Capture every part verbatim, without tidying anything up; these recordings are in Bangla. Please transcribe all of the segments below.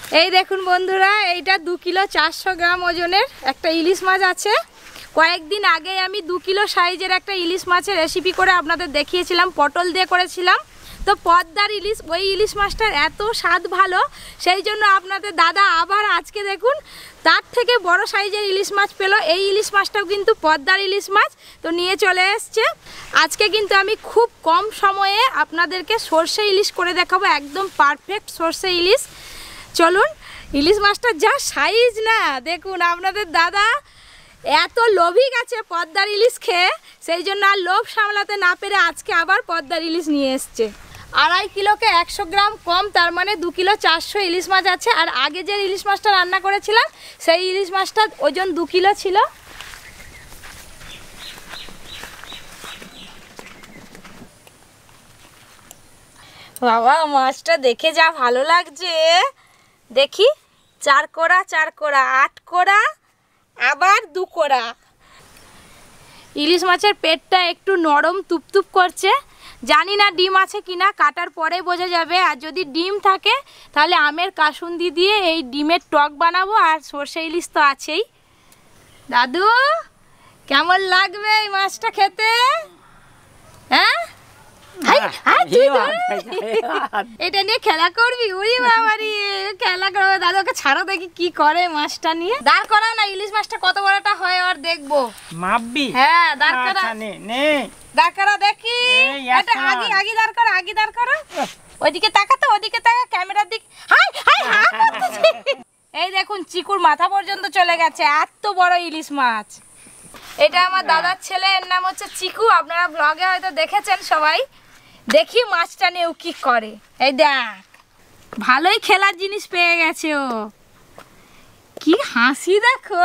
এই দেখুন বন্ধুরা, এইটা দু কিলো চারশো গ্রাম ওজনের একটা ইলিশ মাছ আছে। কয়েকদিন আগে আমি দু কিলো সাইজের একটা ইলিশ মাছের রেসিপি করে আপনাদের দেখিয়েছিলাম, পটল দিয়ে করেছিলাম। তো পদ্মার ইলিশ, ওই ইলিশ মাছটার এত স্বাদ ভালো, সেই জন্য আপনাদের দাদা আবার আজকে দেখুন তার থেকে বড় সাইজের ইলিশ মাছ পেলো। এই ইলিশ মাছটাও কিন্তু পদ্মার ইলিশ মাছ, তো নিয়ে চলে এসছে। আজকে কিন্তু আমি খুব কম সময়ে আপনাদেরকে সর্ষে ইলিশ করে দেখাবো, একদম পারফেক্ট সর্ষে ইলিশ। চলুন, ইলিশ মাছটা যা সাইজ না, দেখুন আপনাদের দাদা এত লোভী গেছে পদ্মার ইলিশ খেয়ে, সেই জন্য আর লোভ সামলাতে না পেরে আজকে আবার পদ্মার ইলিশ নিয়ে এসছে। আড়াই কিলোকে একশো গ্রাম কম, তার মানে দু কিলো চারশো ইলিশ মাছ আছে। আর আগে যে ইলিশ মাছটা রান্না করেছিলাম সেই ইলিশ মাছটার ওজন দু কিলো ছিল। বাবা, মাছটা দেখে যা ভালো লাগছে। দেখি, চার কোড়া চার কোড়া আট কোড়া আবার দু কোড়া। ইলিশ মাছের পেটটা একটু নরম তুপতুপ করছে, জানি না ডিম আছে কিনা, কাটার পরে বোঝা যাবে। আর যদি ডিম থাকে তাহলে আমের কাসুন্দি দিয়ে এই ডিমের টক বানাবো, আর সর্ষে ইলিশ তো আছেই। দাদু, কেমন লাগবে এই মাছটা খেতে? হ্যাঁ, এটা নিয়ে খেলা করবি? ওরে বাবারি, খেলা করবে। দাদু ওকে ছাড়ো, দেখি কি করে মাছটা নিয়ে। দাঁড় করা না, ইলিশ মাছটা কত বড়টা হয় আর দেখবো। মাপবি? হ্যাঁ, দাঁড় করা। নে দাঁড় করা, দেখি। এটা আগে আগে দাঁড় করা, আগে দাঁড় করা। ওইদিকে তাকা তো, ওইদিকে তাকা, ক্যামেরার দিকে। হাই হাই হা করতেছে। এই দেখুন, চিকুর মাথা পর্যন্ত চলে গেছে, এত বড় ইলিশ মাছ। এটা আমার দাদার ছেলে, এর নাম হচ্ছে চিকু। আপনারা ব্লগে হয়তো দেখেছেন সবাই। দেখি মাছটা নিয়ে ও কি করে। এই দেখ, ভালোই খেলার জিনিস পেয়ে গেছে ও। কি হাসি দেখো।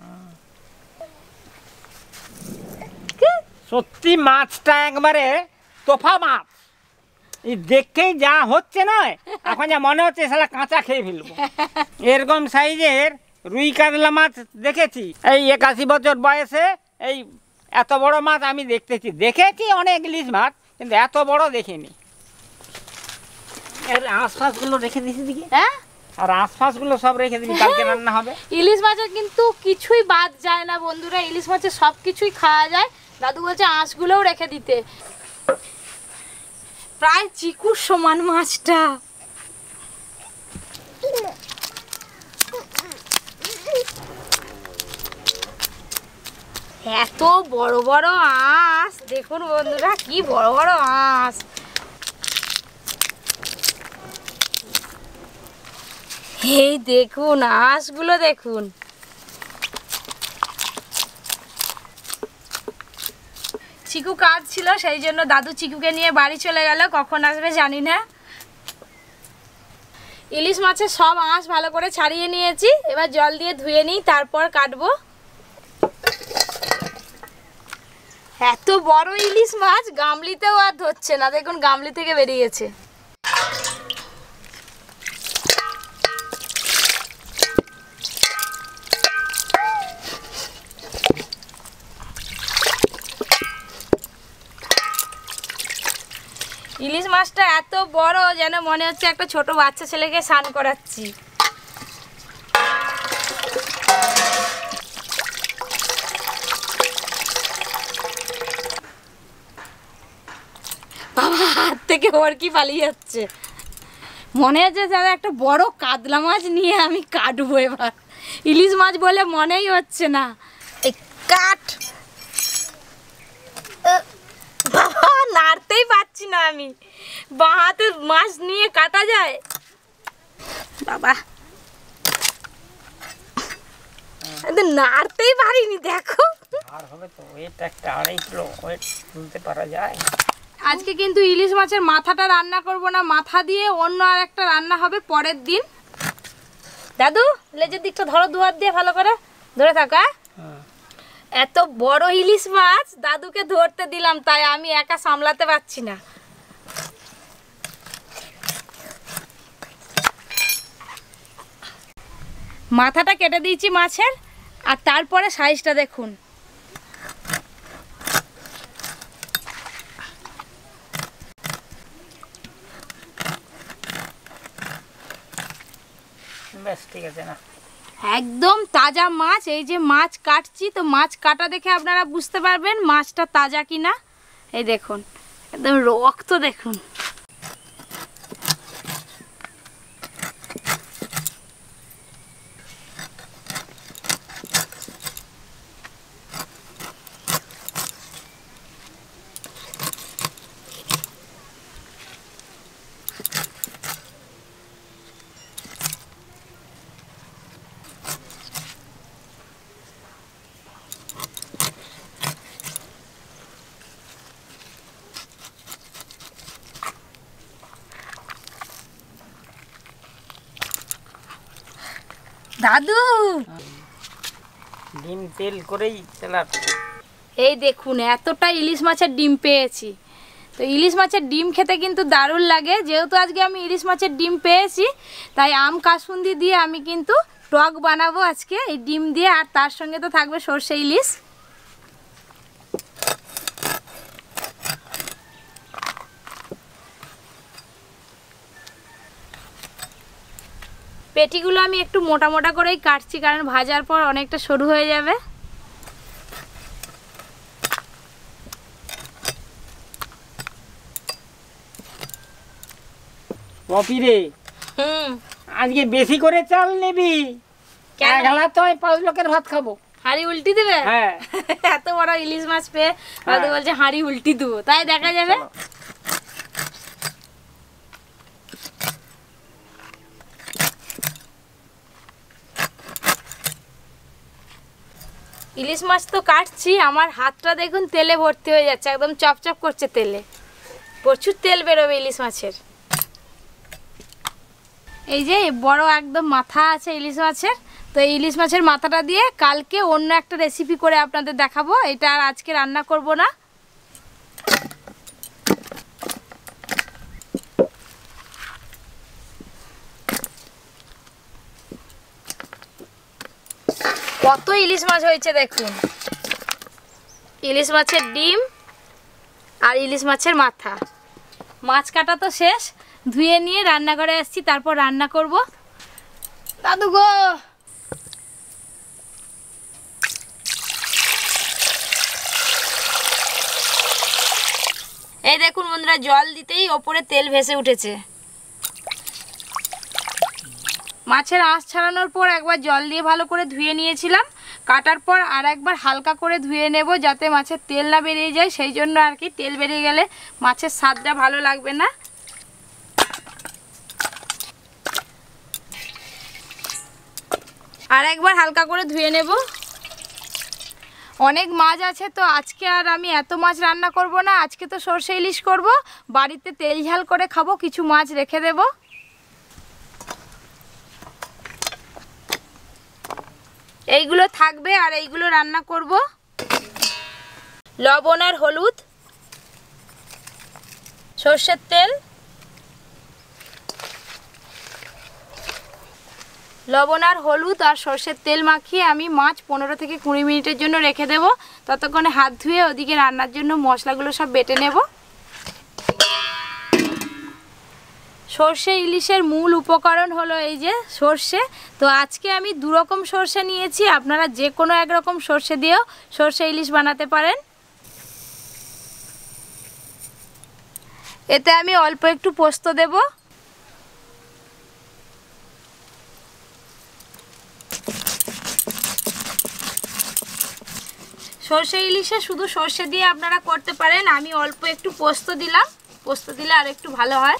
সত্যি মাছটা একবারে তোফা মাছ। এই দেখেই যা হচ্ছে নয়, এখন যা মনে হচ্ছে শালা কাঁচা খেয়ে ফেলবো। এরকম সাইজের রুই কাতলা মাছ দেখেছি এই একাশি বছর বয়সে। এই এত বড় মাছ আমি দেখতেছি, দেখেছি অনেক ইলিশ মাছ, কিন্তু এত বড় দেখিনি। এর আশপাশগুলো রেখে দিয়েছি দিকে। হ্যাঁ, আর আশপাশগুলো সব রেখে দিবি, কালকে রান্না হবে। ইলিশ মাছের কিন্তু কিছুই বাদ যায় না বন্ধুরা, ইলিশ মাছের সব কিছুই খাওয়া যায়। দাদু বলছে আঁশগুলোও রেখে দিতে। প্রায় চিকুর সমান মাছটা। এত বড় বড় আঁশ, দেখুন বন্ধুরা কি বড় বড় আঁশ। এই দেখুন আঁশগুলো দেখুন। চিকু কাজ ছিল, সেই জন্য দাদু চিকুকে নিয়ে বাড়ি চলে গেল, কখন আসবে জানি না। ইলিশ মাছের সব আঁশ ভালো করে ছাড়িয়ে নিয়েছি, এবার জল দিয়ে ধুয়ে নিই, তারপর কাটবো। এত বড় ইলিশ মাছ গামলিতেও আর ধরছে না, দেখুন গামলি থেকে বেরিয়েছে। ইলিশ মাছটা এত বড় যেন মনে হচ্ছে একটা ছোট বাচ্চা ছেলেকে স্নান করাচ্ছি। বাবা, হাত থেকে ওর কি পালিয়ে যাচ্ছে। মনে হচ্ছে যেন একটা বড় কাতলা মাছ নিয়ে আমি কাটবো এবার। ইলিশ মাছ বলে মনেই হচ্ছে না। এই কাট। বাবা, নাড়তেই পারছি না আমি। বাঁ হাতে মাছ নিয়ে কাটা যায়? বাবা, নাড়তেই পারিনি। দেখো, আর হবে তো, ওয়েট একটা আড়াই কিলো ওয়েট তুলতে পারা যায়। আজকে কিন্তু ইলিশ মাছের মাথাটা রান্না করব না, মাথা দিয়ে অন্য আর একটা রান্না হবে পরের দিন। দাদু, লেজের দিকটা ধরো, দু হাত দিয়ে ভালো করে ধরে থাকা। এত বড় ইলিশ মাছ দাদুকে ধরতে দিলাম, তাই আমি একা সামলাতে পারছি না। মাথাটা কেটে দিয়েছি মাছের, আর তারপরে সাইজটা দেখুন। বেশ ঠিক আছে না, একদম তাজা মাছ। এই যে মাছ কাটছি, তো মাছ কাটা দেখে আপনারা বুঝতে পারবেন মাছটা তাজা কিনা। এই দেখুন একদম রক্ত দেখুন। দাদু ডিম তেল করেই চালার। এই দেখুন এতটা ইলিশ মাছের ডিম পেয়েছি। তো ইলিশ মাছের ডিম খেতে কিন্তু দারুণ লাগে। যেহেতু আজকে আমি ইলিশ মাছের ডিম পেয়েছি, তাই আম কাসুন্দি দিয়ে আমি কিন্তু টক বানাবো আজকে এই ডিম দিয়ে, আর তার সঙ্গে তো থাকবে সর্ষে ইলিশ। পেটিগুলো আমি একটু মোটা মোটা করেই কাটছি, কারণ ভাজার পর অনেকটা সরু হয়ে যাবে। পপি রে, হুম, আজকে বেশি করে চাল নিবি, এক হালা তো আমি পাঁচ লোকের ভাত খাবো। হাঁড়ি উল্টি দেবে? হ্যাঁ। এত বড় ইলিশ মাছ পেয়ে দাদু বলছে হাঁড়ি উল্টি দেবো, তাই দেখা যাবে। ইলিশ মাছ তো কাটছি, আমার হাতটা দেখুন তেলে ভর্তি হয়ে যাচ্ছে, একদম চপচপ করছে তেলে। প্রচুর তেল বেরোবে ইলিশ মাছের। এই যে বড় একদম মাথা আছে ইলিশ মাছের, তো এই ইলিশ মাছের মাথাটা দিয়ে কালকে অন্য একটা রেসিপি করে আপনাদের দেখাবো। এটা আর আজকে রান্না করব না। কত ইলিশ মাছ হয়েছে দেখুন, ইলিশ মাছের ডিম আর ইলিশ মাছের মাথা। মাছ কাটা তো শেষ, ধুয়ে নিয়ে রান্নাঘরে আসছি, তারপর রান্না করব। দাদু গো, এই দেখুন বন্ধুরা, জল দিতেই ওপরে তেল ভেসে উঠেছে। মাছের আঁশ ছাড়ানোর পর একবার জল দিয়ে ভালো করে ধুয়ে নিয়েছিলাম, কাটার পর আর একবার হালকা করে ধুয়ে নেব, যাতে মাছের তেল না বেরিয়ে যায়। সেই জন্য আর কি, তেল বেরিয়ে গেলে মাছের স্বাদটা ভালো লাগবে না। আর একবার হালকা করে ধুয়ে নেব। অনেক মাছ আছে, তো আজকে আর আমি এত মাছ রান্না করব না। আজকে তো সর্ষে ইলিশ করব, বাড়িতে তেল ঝাল করে খাবো, কিছু মাছ রেখে দেব। এইগুলো থাকবে আর এইগুলো রান্না করব। লবণ আর হলুদ, সর্ষের তেল, লবণ আর হলুদ আর সর্ষের তেল মাখিয়ে আমি মাছ পনেরো থেকে কুড়ি মিনিটের জন্য রেখে দেব। ততক্ষণে হাত ধুয়ে ওদিকে রান্নার জন্য মশলাগুলো সব বেটে নেব। সর্ষে ইলিশের মূল উপকরণ হলো এই যে সর্ষে। তো আজকে আমি দু রকম সর্ষে নিয়েছি, আপনারা যে কোনো এক রকম সর্ষে দিয়েও সর্ষে ইলিশ বানাতে পারেন। এতে আমি অল্প একটু পোস্ত দেব। সর্ষে ইলিশে শুধু সর্ষে দিয়ে আপনারা করতে পারেন, আমি অল্প একটু পোস্ত দিলাম, পোস্ত দিলে আর একটু ভালো হয়।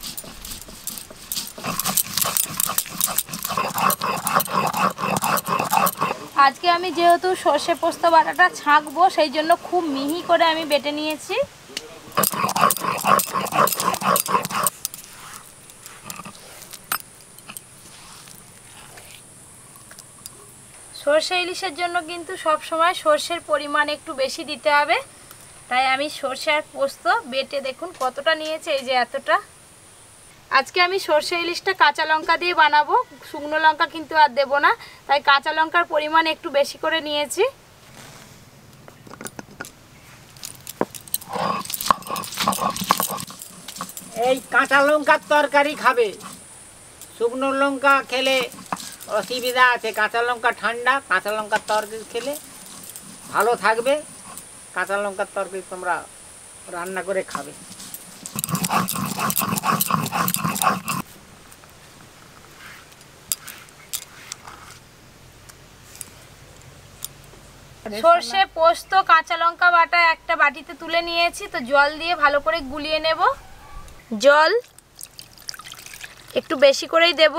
আজকে আমি যেহেতু সর্ষে পোস্ত বাটাটা ছাঁকবো, সেই জন্য খুব মিহি করে আমি বেটে নিয়েছি। সর্ষে ইলিশের জন্য কিন্তু সব সময় সর্ষের পরিমাণ একটু বেশি দিতে হবে, তাই আমি সর্ষে আর পোস্ত বেটে দেখুন কতটা নিয়েছে, এই যে এতটা। আজকে আমি সর্ষে ইলিশটা কাঁচা লঙ্কা দিয়ে বানাবো, শুকনো লঙ্কা কিন্তু আর দেব না, তাই কাঁচা লঙ্কার পরিমাণ একটু বেশি করে নিয়েছি। এই কাঁচা লঙ্কার তরকারি খাবে, শুকনো লঙ্কা খেলে অসুবিধা আছে, কাঁচা লঙ্কা ঠান্ডা, কাঁচা লঙ্কার তরকারি খেলে ভালো থাকবে। কাঁচা লঙ্কার তরকারি তোমরা রান্না করে খাবে। সর্ষে পোস্ত কাঁচা লঙ্কা বাটা একটা বাটিতে তুলে নিয়েছি, তো জল দিয়ে ভালো করে গুলিয়ে নেব। জল একটু বেশি করেই দেব।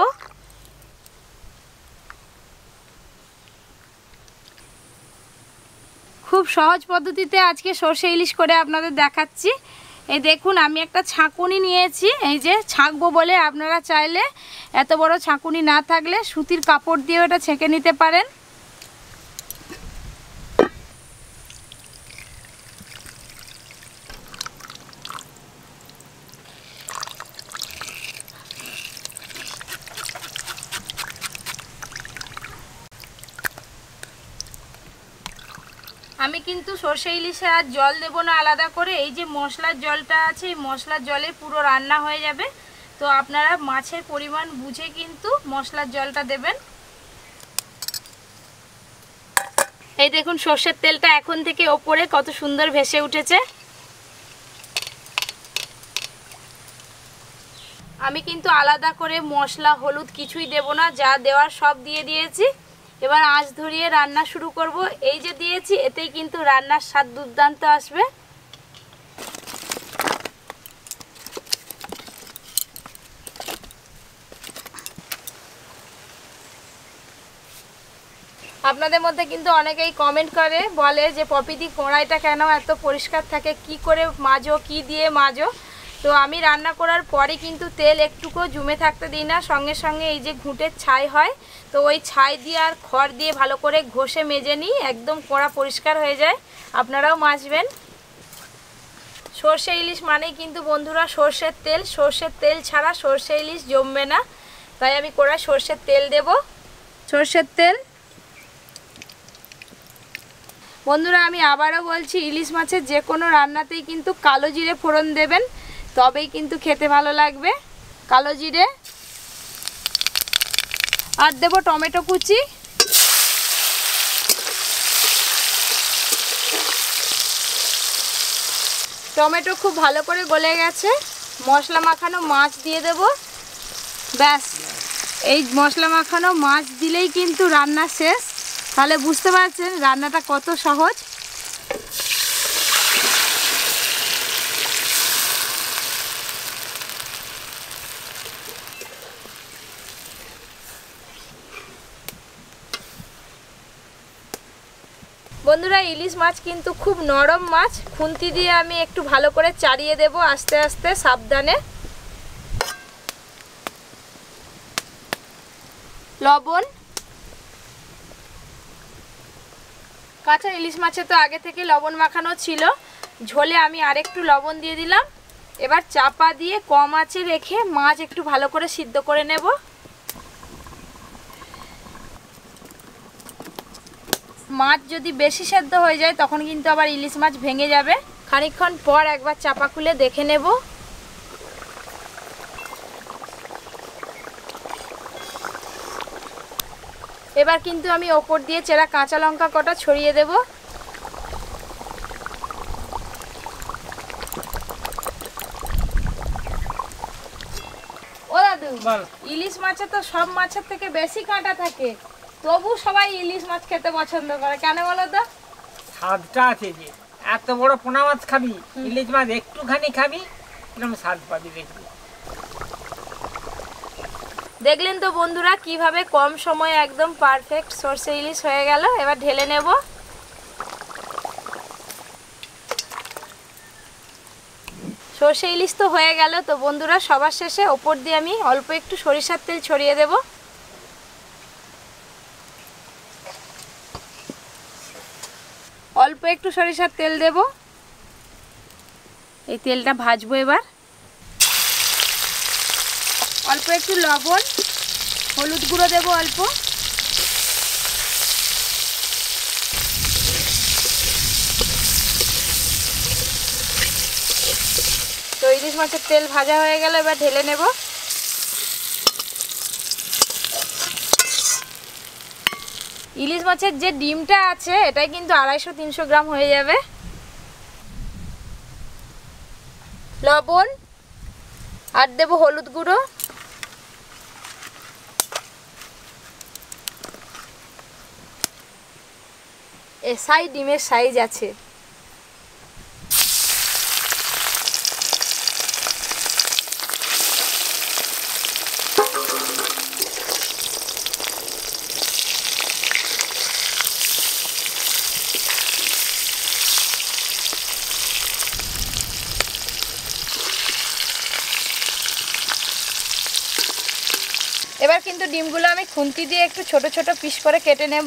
খুব সহজ পদ্ধতিতে আজকে সর্ষে ইলিশ করে আপনাদের দেখাচ্ছি। এই দেখুন, আমি একটা ছাঁকুনি নিয়েছি, এই যে ছাঁকবো বলে। আপনারা চাইলে এত বড় ছাঁকুনি না থাকলে সুতির কাপড় দিয়ে এটা ছেঁকে নিতে পারেন। আমি কিন্তু সর্ষে ইলিশে আর জল দেব না আলাদা করে। এই যে মশলার জলটা আছে, এই মশলার জলে পুরো রান্না হয়ে যাবে। তো আপনারা মাছের পরিমাণ বুঝে কিন্তু মশলার জলটা দেবেন। এই দেখুন, সর্ষের তেলটা এখন থেকে ওপরে কত সুন্দর ভেসে উঠেছে। আমি কিন্তু আলাদা করে মশলা হলুদ কিছুই দেব না, যা দেওয়ার সব দিয়ে দিয়েছি। এবার আঁচ ধরিয়ে রান্না শুরু করব। এই যে দিয়েছি, এতেই কিন্তু রান্নার স্বাদ দুর্দান্ত আসবে। আপনাদের মধ্যে কিন্তু অনেকেই কমেন্ট করে, বলে যে পপিদি কড়াইটা কেন এত পরিষ্কার থাকে, কি করে মাজো, কি দিয়ে মাজো। তো আমি রান্না করার পরে কিন্তু তেল একটুকু জমে থাকতে দিই না, সঙ্গে সঙ্গে এই যে ঘুঁটের ছাই হয়, তো ওই ছাই দিয়ে আর খড় দিয়ে ভালো করে ঘষে মেজে নিই, একদম কড়া পরিষ্কার হয়ে যায়। আপনারাও মাজবেন। সর্ষে ইলিশ মানেই কিন্তু বন্ধুরা সর্ষের তেল, সর্ষের তেল ছাড়া সর্ষে ইলিশ জমবে না। তাই আমি কড়াই সর্ষের তেল দেব। সর্ষের তেল বন্ধুরা, আমি আবারও বলছি, ইলিশ মাছের যে কোনো রান্নাতেই কিন্তু কালো জিরে ফোড়ন দেবেন, তবেই কিন্তু খেতে ভালো লাগবে। কালো জিরে আর দেব টমেটো কুচি। টমেটো খুব ভালো করে গলে গেছে। মশলা মাখানো মাছ দিয়ে দেব। ব্যাস, এই মশলা মাখানো মাছ দিলেই কিন্তু রান্না শেষ। তাহলে বুঝতে পারছেন রান্নাটা কত সহজ। বন্ধুরা, ইলিশ মাছ কিন্তু খুব নরম মাছ। খুন্তি দিয়ে আমি একটু ভালো করে চাড়িয়ে দেব, আস্তে আস্তে সাবধানে। লবণ, কাঁচা ইলিশ মাছে তো আগে থেকে লবণ মাখানো ছিল, ঝোলে আমি আরেকটু লবণ দিয়ে দিলাম। এবার চাপা দিয়ে কম আঁচে রেখে মাছ একটু ভালো করে সিদ্ধ করে নেব। মাছ যদি বেশি সেদ্ধ হয়ে যায় তখন কিন্তু আবার ইলিশ মাছ ভেঙে যাবে। খানিকক্ষণ পর একবার চাপা খুলে দেখে নেব। এবার কিন্তু আমি ওপর দিয়ে চেরা কাঁচা লঙ্কা কটা ছড়িয়ে দেব। ও দাদু, ইলিশ মাছে তো সব মাছের থেকে বেশি কাঁটা থাকে, তবু সবাই ইলিশ মাছ খেতে পছন্দ করে, কেন বলো তো? স্বাদটা আছে যে, এত বড় পোনা মাছ খাবি, ইলিশ মাছ একটুখানি খাবি, এরকম স্বাদ পাবি দেখবি। দেখলেন তো বন্ধুরা কিভাবে কম সময়ে একদম পারফেক্ট সর্ষে ইলিশ হয়ে গেল। এবার ঢেলে নেব। সর্ষে ইলিশ তো হয়ে গেল। তো বন্ধুরা, সবার শেষে ওপর দিয়ে আমি অল্প একটু সরিষার তেল ছড়িয়ে দেব। অল্প একটু সরিষার তেল দেব। এই তেলটা ভাজবো এবার। অল্প একটু লবণ, হলুদ গুঁড়ো দেব অল্প। তো ইলিশ মাছের তেল ভাজা হয়ে গেল, এবার ঢেলে নেব। ইলিশ মাছের যে ডিমটা আছে এটাই কিন্তু আড়াইশো তিনশো গ্রাম হয়ে যাবে। লবণ আর দেব হলুদ গুঁড়ো, এসাই ডিমের সাইজ আছে। এবার কিন্তু ডিমগুলো আমি খুন্তি দিয়ে একটু ছোট ছোট পিস করে কেটে নেব।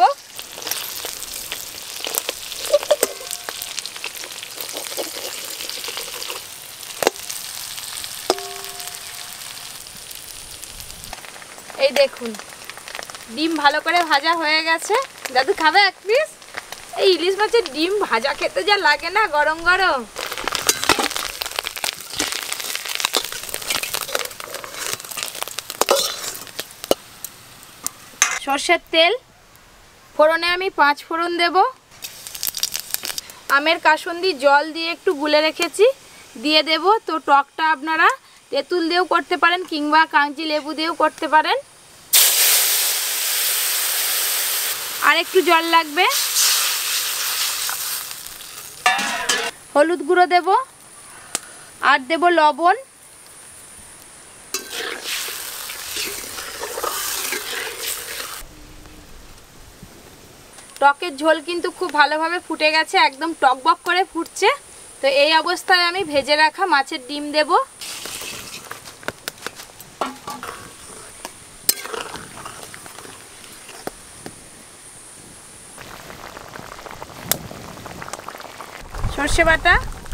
এই দেখুন ডিম ভালো করে ভাজা হয়ে গেছে। দাদু খাবে এক পিস? এই ইলিশ মাছের ডিম ভাজা খেতে যা লাগে না গরম গরম। সর্ষের তেল, ফোড়নে আমি পাঁচ ফোড়ন দেব। আমের কাসুন্দি জল দিয়ে একটু গুলে রেখেছি, দিয়ে দেব। তো টকটা আপনারা তেঁতুল দিয়েও করতে পারেন কিংবা কাঞ্চি লেবু দিয়েও করতে পারেন। আর একটু জল লাগবে। হলুদ গুঁড়ো দেব আর দেব লবণ। টকের ঝোল কিন্তু খুব ভালোভাবে ফুটে গেছে, একদম টকবক করে ফুটছে। তো এই অবস্থায় আমি ভেজে রাখা মাছের ডিম দেব। সর্ষে বাটা,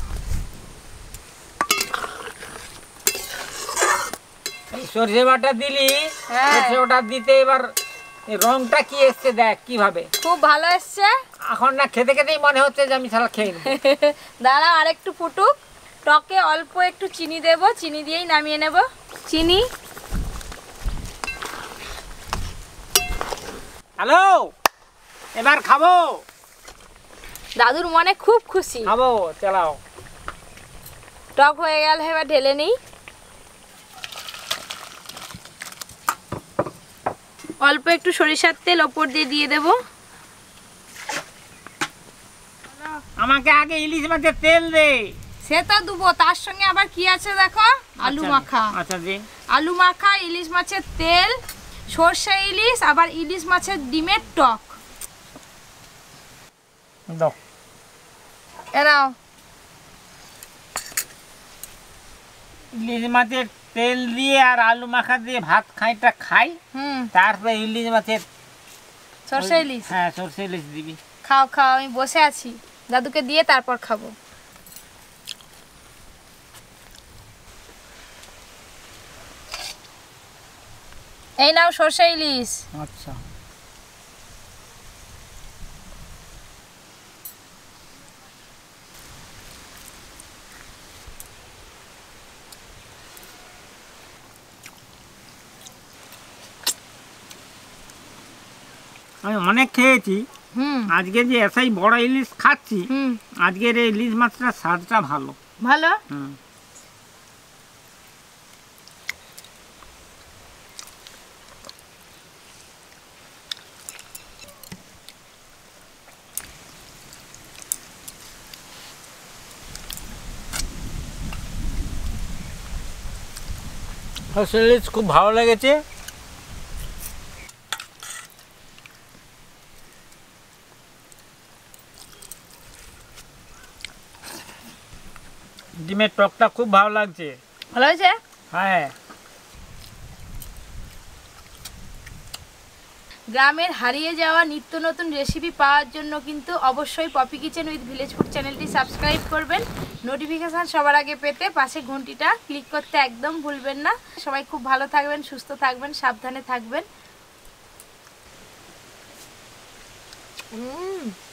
সর্ষে বাটা দিলি, সর্ষে বাটা দিতে এবার রংটা কি এসছে দেখ কিভাবে, খুব ভালো এসছে। এখন না খেতে খেতেই মনে হচ্ছে যে আমি শালা খেয়ে নেব। দাঁড়া আর একটু ফুটুক। টকে অল্প একটু চিনি দেব, চিনি দিয়েই নামিয়ে নেব। চিনি। হ্যালো, এবার খাবো। দাদুর মনে খুব খুশি। খাবো, চালাও। টক হয়ে গেল, এবার ঢেলে নিই। অল্প একটু সরিষার তেল ওপর দিয়ে দিয়ে দেব। আমাকে আগে ইলিশ মাছের তেল দে। সে তো দেবো, তার সঙ্গে আবার কি আছে দেখো, আলু মাখা। আচ্ছা দে। আলু মাখা, ইলিশ মাছের তেল, সর্ষে ইলিশ, আবার ইলিশ মাছের ডিমের টক। দাও। এরাও ইলিশ মাছের তেল দিয়ে আর আলু মাখা দিয়ে ভাত খাইটা খাই, হুম তারপরে ইলিশ মাছের সর্ষে ইলিশ। হ্যাঁ সর্ষে ইলিশ দিবি। খাও খাও, আমি বসে আছি, দাদুকে দিয়ে তারপর খাবো। এই নাও সর্ষে ইলিশ। আচ্ছা। আমি অনেক খেয়েছি, হুম আজকে যে এসাই বড় ইলিশ খাচ্ছি, হুম আজকের এই ইলিশ মাছটার স্বাদটা ভালো। ভালো। হুম। ইলিশ খুব ভালো লেগেছে। ডিমের টকটা খুব ভালো লাগছে। ভালো হয়েছে। হ্যাঁ। গ্রামের হারিয়ে যাওয়া নিত্য নতুন রেসিপি পাওয়ার জন্য কিন্তু অবশ্যই Poppy Kitchen with village food চ্যানেলটি সাবস্ক্রাইব করবেন। নোটিফিকেশান সবার আগে পেতে পাশে ঘন্টিটা ক্লিক করতে একদম ভুলবেন না। সবাই খুব ভালো থাকবেন, সুস্থ থাকবেন, সাবধানে থাকবেন। হুম